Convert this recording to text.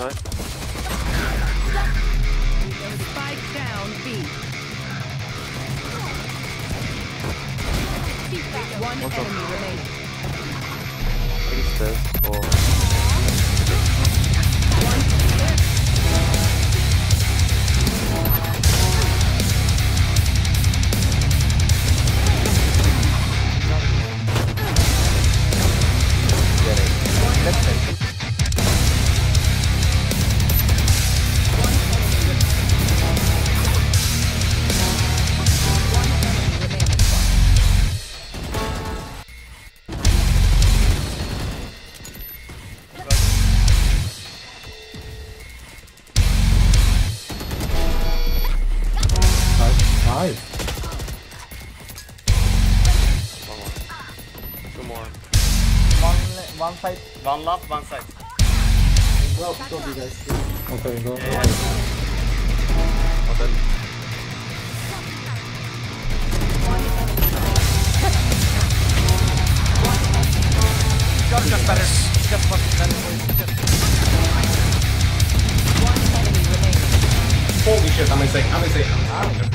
side. Spike down B. One enemy remaining. I think it's this or... Nice. Two more. One side. One left, one side. Go, you guys. Okay, go. Yeah. Oh, then. Just better. Just fucking better. One enemy remaining. Holy shit, I'm insane.